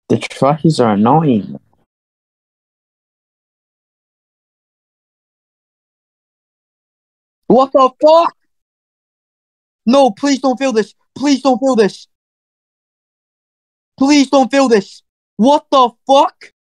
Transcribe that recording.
The trackies are annoying. What the fuck? No, please don't feel this. Please don't feel this. Please don't feel this. What the fuck?